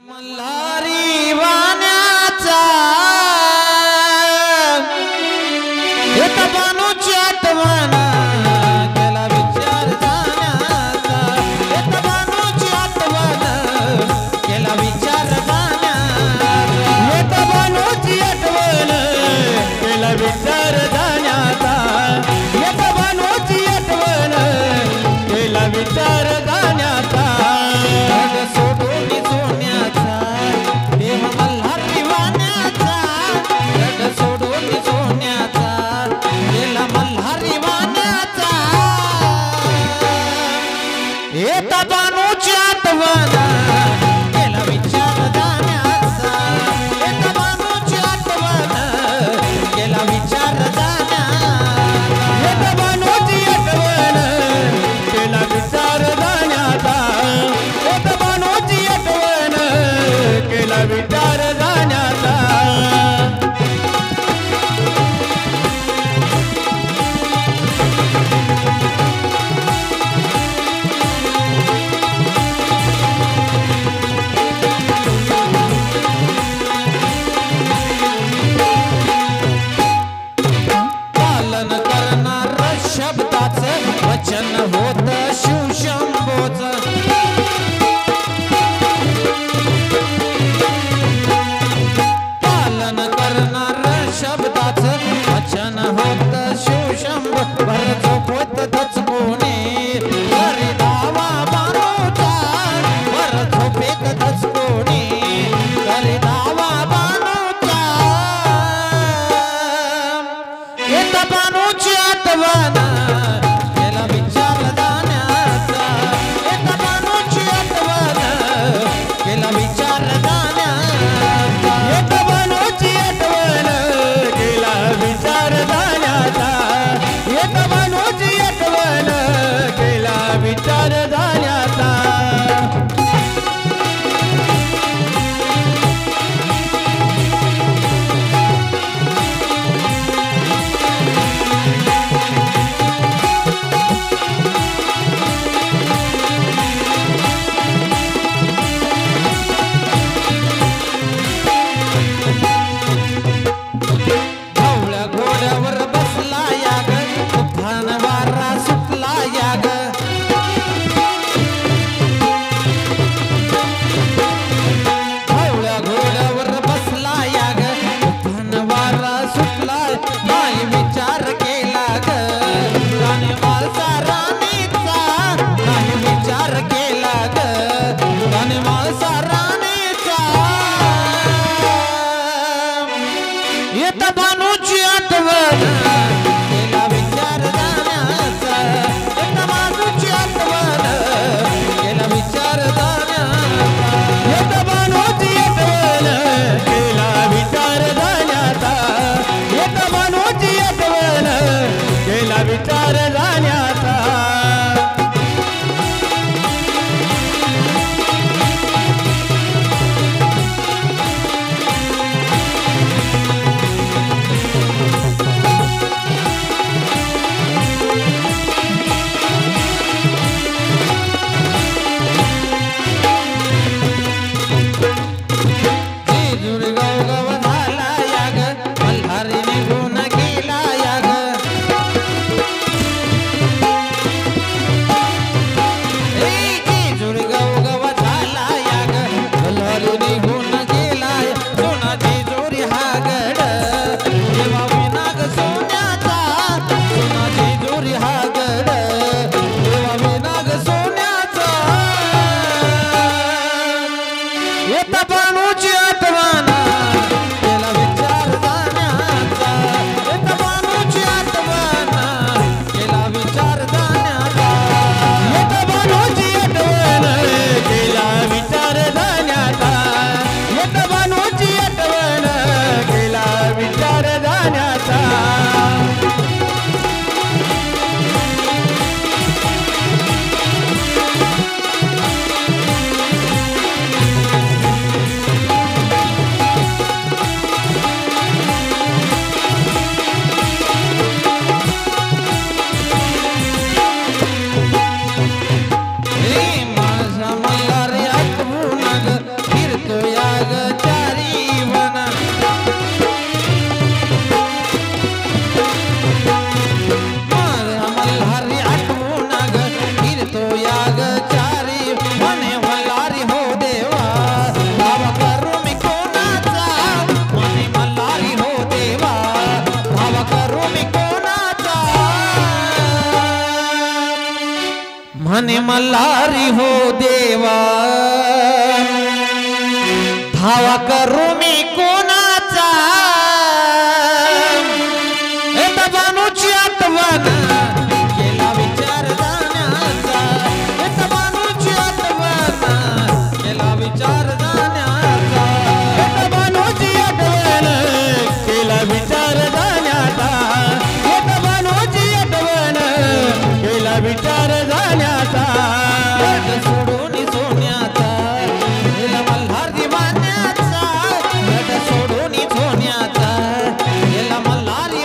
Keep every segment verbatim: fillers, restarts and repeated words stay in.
मल्हारी वाण्याचा येत बानूची आठवण केला विचार जाण्याचा येत बानूची आठवण केला विचार जाण्याचा येत बानूची आठवण केला विचार जाण्याचा येत बानूची आठवण केला विचार जाण्याचा सोडून सोन्याचा मल्हारी हो देवा धावा करू मी कोणाचा बानूची आठवण केला विचार जाण्याचा बानूची आठवण केला विचार जाण्याचा बानूची आठवण केला विचार जाण्याचा बानूची आठवण केला विचार जाण्याचा सोडून सोन्याचा केला मल्हारी वाण्याचा सोडून सोन्याचा केला मल्हारी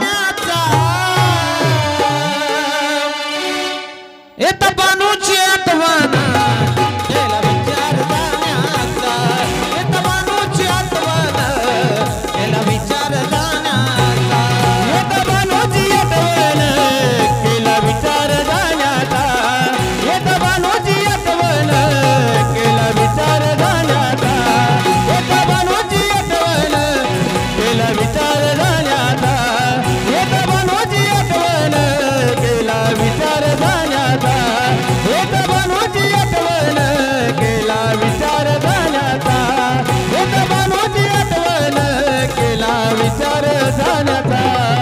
येता बानूची आठवण केला विचार जाण्याचा येता बानूची आठवण केला विचार जाण्याचा येता बानूची आठवण केला विचार जाण्याचा येता बानूची आठवण केला विचार जाण्याचा येता बानूची आठवण केला विचार जाण्याचा येता बानूची आठवण केला विचार जाण्याचा येता बानूची आठवण केला विचार जाण्याचा येता बानूची आठवण केला विचार जाण्याचा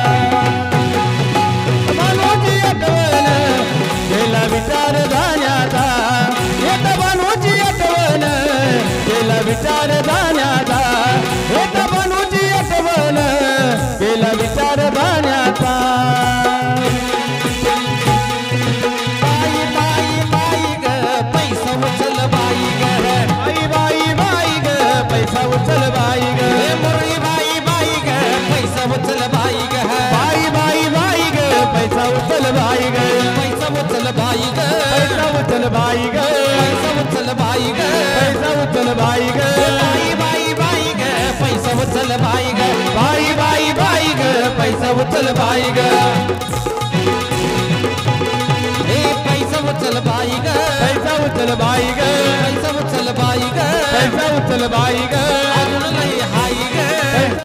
बानूची आठवण केला विचार जाण्याचा येता बानूची आठवण केला विचार जाण्याचा येता बानूची आठवण केला विचार जाण्याचा उचल बाई ग मुरली बाई बाई ग पैसा उचल बाई ग बाई बाई बाई ग पैसा उचल बाई ग पैसा उचल बाई ग पैसा उचल बाई ग पैसा उचल बाई ग पैसा उचल बाई ग बाई बाई बाई ग पैसा उचल बाई ग बाई बाई बाई ग पैसा उचल बाई ग ए पैसा उचल बाई ग पैसा उचल बाई ग पैसा उचल बाई ग पैसा उचल बाई ग